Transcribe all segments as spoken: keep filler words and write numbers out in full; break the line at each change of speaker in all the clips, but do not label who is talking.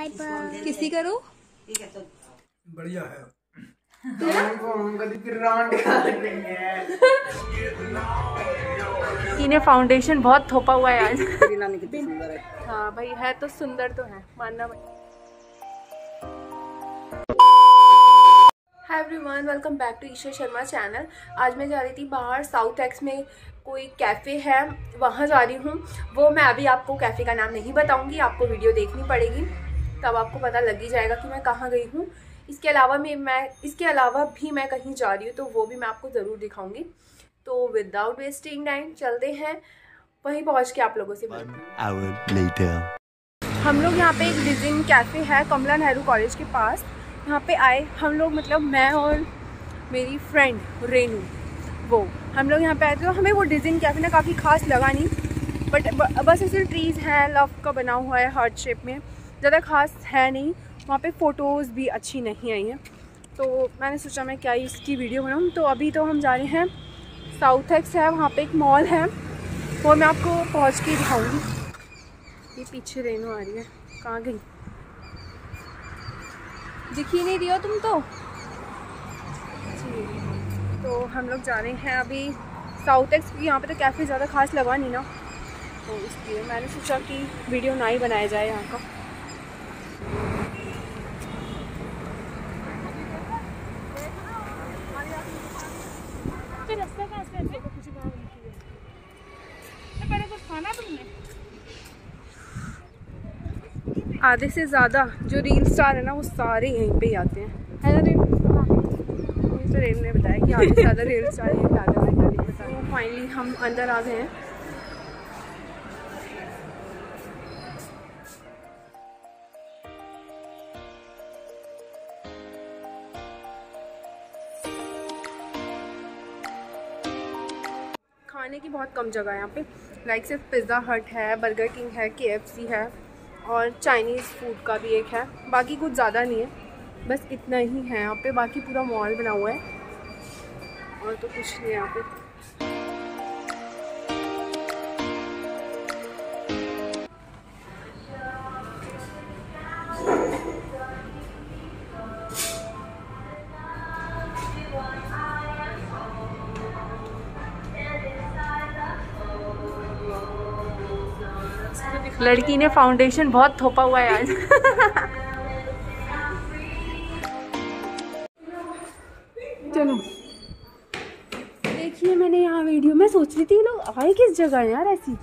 Bye bye.
किसी करो
बढ़िया है।
इन्हें फाउंडेशन बहुत थोपा हुआ है आज।
कितनी सुंदर है।
हाँ भाई है तो सुंदर तो है, मानना भाई। Hi everyone, welcome back to Isha Sharma channel. आज मैं जा रही थी बाहर, साउथ एक्स में कोई कैफ़े है, वहाँ जा रही हूँ। वो मैं अभी आपको कैफ़े का नाम नहीं बताऊँगी, आपको वीडियो देखनी पड़ेगी, तब आपको पता लग ही जाएगा कि मैं कहाँ गई हूँ। इसके अलावा मैं मैं इसके अलावा भी मैं कहीं जा रही हूँ, तो वो भी मैं आपको ज़रूर दिखाऊँगी। तो विदाउट वेस्टिंग टाइम चलते हैं, वहीं पहुँच के आप लोगों से मिलते हैं। हम लोग यहाँ पे एक डिज़ाइन कैफ़े है कमला नेहरू कॉलेज के पास, यहाँ पे आए हम लोग, मतलब मैं और मेरी फ्रेंड रेनू, वो हम लोग यहाँ पे आए थे। तो हमें वो डिज़ाइन कैफ़े ना काफ़ी खास लगा नहीं, बट बस ऐसे ट्रीज़ हैं, लव का बना हुआ है हार्ट शेप में, ज़्यादा खास है नहीं। वहाँ पे फ़ोटोज़ भी अच्छी नहीं आई हैं, तो मैंने सोचा मैं क्या ही इसकी वीडियो बनाऊँ। तो अभी तो हम जा रहे हैं, साउथ एक्स है, वहाँ पे एक मॉल है, वो मैं आपको पहुँच के दिखाऊँगी। ये पीछे रेनू आ रही है, कहाँ गई, दिख ही नहीं रही हो तुम तो। जी, तो हम लोग जा रहे हैं अभी साउथ एक्स, क्योंकि यहाँ पे तो कैफ़े ज़्यादा खास लगा नहीं ना, तो इसलिए मैंने सोचा कि वीडियो ना ही बनाया जाए यहाँ का। आधे से ज़्यादा जो रील स्टार है ना, वो सारे यहीं पे ही आते हैं, है ना रेनू? मुझे तो रेनू ने बताया कि आधे से ज़्यादा रील स्टार यहीं पे आते हैं, मैं बता। तो फाइनली हम अंदर आ गए हैं। खाने की बहुत कम जगह है यहाँ पे, लाइक सिर्फ पिज़्ज़ा हट है, बर्गर किंग है, के एफ सी है और चाइनीज़ फूड का भी एक है, बाकी कुछ ज़्यादा नहीं है, बस इतना ही है यहाँ पे। बाकी पूरा मॉल बना हुआ है और तो कुछ नहीं है यहाँ पे। लड़की ने फाउंडेशन बहुत थोपा हुआ है आज। चलो देखिए, मैंने यहाँ वीडियो में सोच रही थी लोग आए किस जगह है यार ऐसी।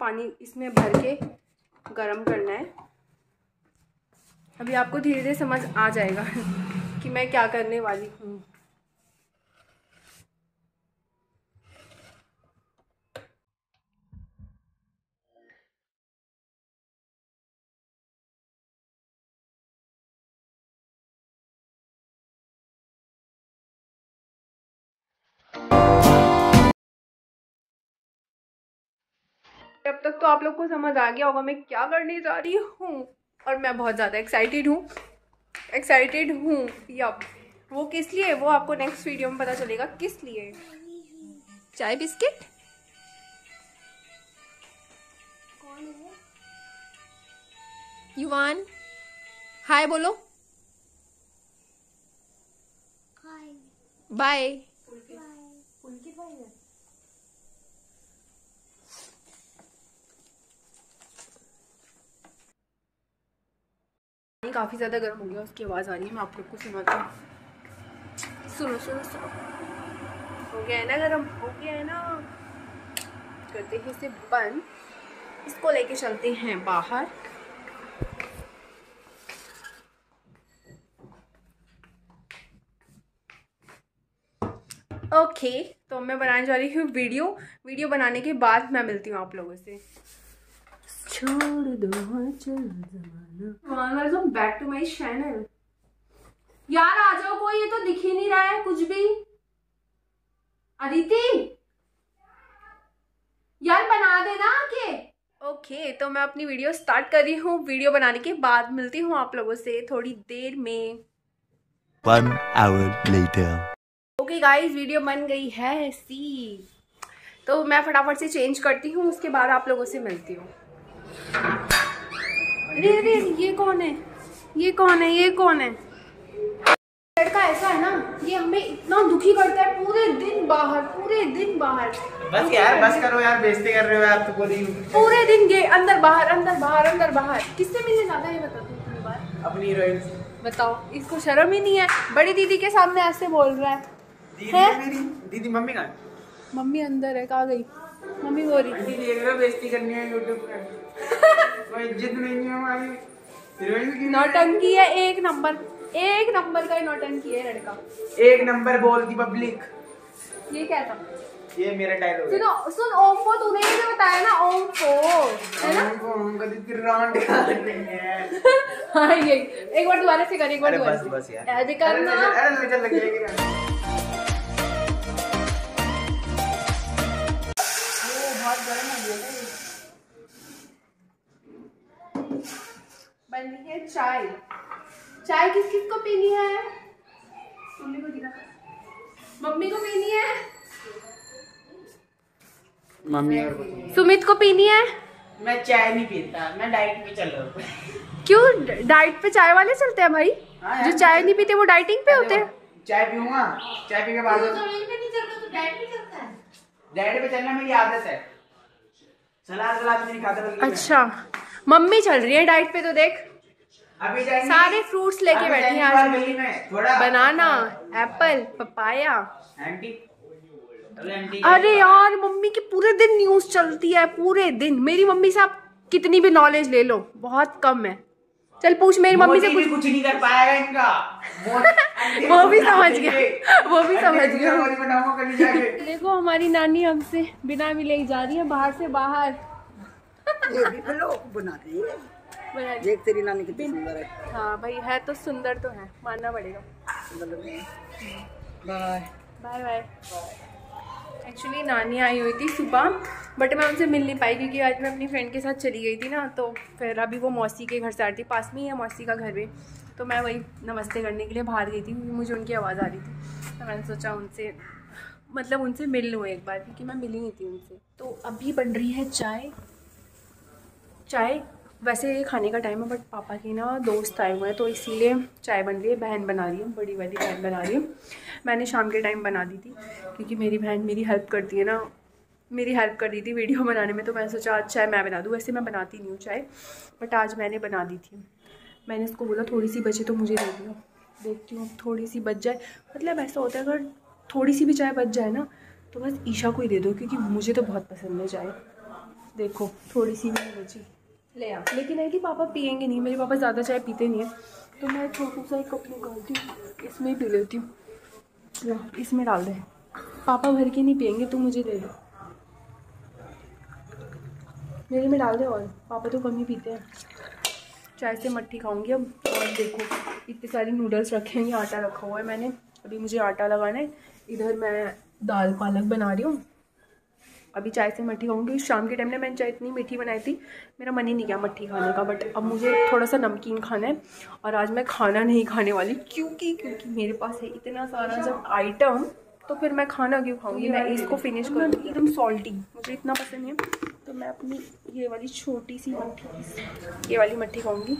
पानी इसमें भर के गरम करना है। अभी आपको धीरे धीरे समझ आ जाएगा कि मैं क्या करने वाली हूँ। अब तक तो आप लोग को समझ आ गया होगा मैं क्या करने जा रही हूँ, और मैं बहुत ज़्यादा एक्साइटेड हूँ एक्साइटेड हूँ यप। वो किस लिए, वो आपको नेक्स्ट वीडियो में पता चलेगा किस लिए। चाय बिस्किट युवान हाय बोलो, बाय। काफ़ी ज़्यादा गर्म हो गया, उसकी आवाज़ आ रही है, मैं आप लोग को सुनाती हूँ। सुनो सुनो सुनो, हो गया है ना गर्म, हो गया है ना। करते हैं इसे बंद, इसको लेके चलते हैं बाहर। ओके okay, तो मैं बनाने जा रही हूँ वीडियो। वीडियो बनाने के बाद मैं मिलती हूँ आप लोगों से। छोड़ दो चल जमाना। Welcome back to my channel. यार आ जाओ कोई, ये तो दिख ही नहीं रहा है कुछ भी। अदिति यार बना देना आके। ओके okay, तो मैं अपनी वीडियो स्टार्ट कर रही हूँ। वीडियो बनाने के बाद मिलती हूँ आप लोगों से थोड़ी देर में।
One hour later.
Okay guys, video बन गई है सी, तो मैं फटाफट से चेंज करती हूँ, उसके बाद आप लोगों से मिलती हूँ। अरे अरे ये कौन है, ये कौन है, ये कौन है? लड़का ऐसा है ना, ये हमें इतना दुखी करता है, पूरे दिन बाहर पूरे दिन बाहर।
बस यार बस करो यार, बेइज्जती कर रहे हो आप तो। पूरी
पूरे दिन ये अंदर बाहर अंदर बाहर अंदर बाहर। किससे मिलने जाता है ये बता दो अपनी बात।
अपनी हीरोइन।
बताओ, इसको शर्म ही नहीं है? बड़ी दीदी के सामने ऐसे बोल रहा है।
दीदी है मेरी, दीदी मम्मी कहाँ?
मम्मी अंदर है, कहाँ गई मम्मी? बोल रही
थी देख रहे हो, बेइज्जती करनी है यूट्यूब पे। कोई इज्जत नहीं है हमारी हीरोइन की।
नौटंकी है एक नंबर, एक नंबर का नौटंकी है लड़का।
एक नंबर बोलती पब्लिक।
ये क्या था?
ये मेरा डायलॉग है।
सुनो सुन, ओम को तूने ही तो बताया ना, ओम को है ना।
ओम को हम कभी तिररान कर रहे हैं।
हाँ ये एक बार दोबारा से कर, एक बार दोबारा।
बस बस यार,
ऐसे करना।
अरे चल लग जाएगी। बन रही है चाय।
चाय किस किस को पीनी है? मम्मी को दिखा, मम्मी को पीनी है,
मम्मी और
सुमित को पीनी है।
मैं चाय नहीं पीता, मैं डाइट पे चल रहा हूँ।
क्यों डाइट पे चाय वाले चलते हैं भाई?
हाँ
जो चाय नहीं पीते वो डाइटिंग पे होते हैं।
चाय पीऊंगा, चाय पी के बाद डाइट पे चलना मेरी आदत है। सलाद सलाद नहीं खाता।
अच्छा, मम्मी चल रही है डाइट पे, तो देख
अभी
सारे फ्रूट्स लेके बैठी हैं आज
गली में। थोड़ा
बनाना, एप्पल, पपाया।
आंटी
अरे यार मम्मी की पूरे दिन न्यूज चलती है, पूरे दिन। मेरी मम्मी से आप कितनी भी नॉलेज ले लो बहुत कम है। चल पूछ मेरी मम्मी से, कुछ
कुछ नहीं कर पाएगा इनका।
वो भी समझ गया, वो भी समझ गया। देखो हमारी नानी हमसे बिना मिले ही जा रही है बाहर से बाहर।
ये भी ब्लॉग बना दी है। देख तेरी नानी कितनी सुंदर है।
हाँ भाई है तो सुंदर तो है, मानना पड़ेगा।
Bye
bye bye. एक्चुअली नानी आई हुई थी सुबह, बट मैं उनसे मिल नहीं पाई क्योंकि आज मैं अपनी फ्रेंड के साथ चली गई थी ना। तो फिर अभी वो मौसी के घर से आ रही थी, पास में ही है मौसी का घर भी। तो मैं वही नमस्ते करने के लिए बाहर गई थी क्योंकि मुझे उनकी आवाज़ आ रही थी। तो मैंने सोचा उनसे मतलब उनसे मिल लूँ एक बार, क्योंकि मैं मिली नहीं थी उनसे। तो अभी बन रही है चाय। चाय वैसे ये खाने का टाइम है, बट पापा के ना दोस्त आए हुए हैं तो इसीलिए चाय बन रही है। बहन बना रही है, बड़ी वाली बहन बना रही है। मैंने शाम के टाइम बना दी थी क्योंकि मेरी बहन मेरी हेल्प करती है ना, मेरी हेल्प कर रही थी वीडियो बनाने में। तो मैंने सोचा आज चाय मैं बना दूँ। वैसे मैं बनाती नहीं हूँ चाय, बट आज मैंने बना दी थी। मैंने इसको बोला थोड़ी सी बचे तो मुझे दे दियो। देखती हूँ थोड़ी सी बच जाए। मतलब ऐसा होता है अगर थोड़ी सी भी चाय बच जाए ना तो बस ईशा को ही दे दो, क्योंकि मुझे तो बहुत पसंद है चाय। देखो थोड़ी सी भी नहीं बची, ले आ। लेकिन है कि पापा पियेंगे नहीं, मेरे पापा ज़्यादा चाय पीते नहीं है, तो मैं छोटा सा एक कप निकालती हूँ, इसमें ही पी लेती हूँ। इसमें डाल दे, पापा भर के नहीं पियेंगे, तू मुझे दे दो, मेरे में डाल दे, और पापा तो कम ही पीते हैं। चाय से मट्ठी खाऊंगी अब। और देखो इतने सारे नूडल्स रखे हैं, ये आटा रखा हुआ है मैंने, अभी मुझे आटा लगाना है। इधर मैं दाल पालक बना रही हूँ, अभी चाय से मट्ठी खाऊंगी। शाम के टाइम में मैंने चाय इतनी मीठी बनाई थी, मेरा मन ही नहीं किया मट्ठी खाने का, बट अब मुझे थोड़ा सा नमकीन खाना है। और आज मैं खाना नहीं खाने वाली, क्योंकि क्योंकि मेरे पास है इतना सारा जब आइटम, तो फिर मैं खाना क्यों खाऊंगी। मैं इसको फिनिश करूँगी, एकदम सॉल्टी मुझे इतना पसंद है, तो मैं अपनी ये वाली छोटी सी मट्ठी, ये वाली मट्ठी खाऊंगी।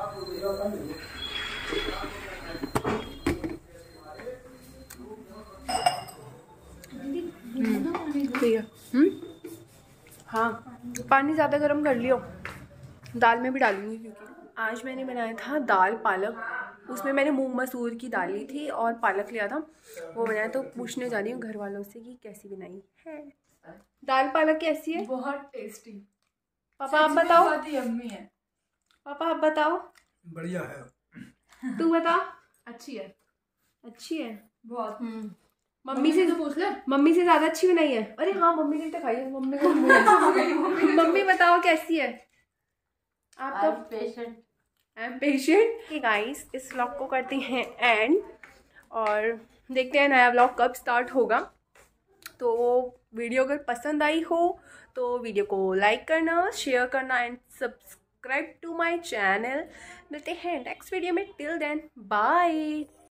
हम्म हाँ, पानी ज़्यादा गर्म कर लियो, दाल में भी डालूंगी, क्योंकि आज मैंने बनाया था दाल पालक। उसमें मैंने मूंग मसूर की दाल ली थी और पालक लिया था, वो बनाया। तो पूछने जा रही हूँ घर वालों से कि कैसी बनाई है दाल पालक, कैसी है?
बहुत टेस्टी।
पापा आप बताओ,
बहुत ही यम्मी है।
पापा आप बताओ।
बढ़िया है।
तू बता।
अच्छी है,
अच्छी है
बहुत।
मम्मी से
तो पूछ ले,
मम्मी से ज्यादा अच्छी बनाई है। अरे हाँ, मम्मी ने तो खाई है, मम्मी को मम्मी बताओ कैसी है? आप तो
patient
I am patient. Guys इस व्लॉग को करते हैं एंड, और देखते हैं नया व्लॉग कब स्टार्ट होगा। तो वीडियो अगर पसंद आई हो तो वीडियो को लाइक करना, शेयर करना and subscribe to my channel. मिलते हैं नेक्स्ट वीडियो में, टिल देन बाय।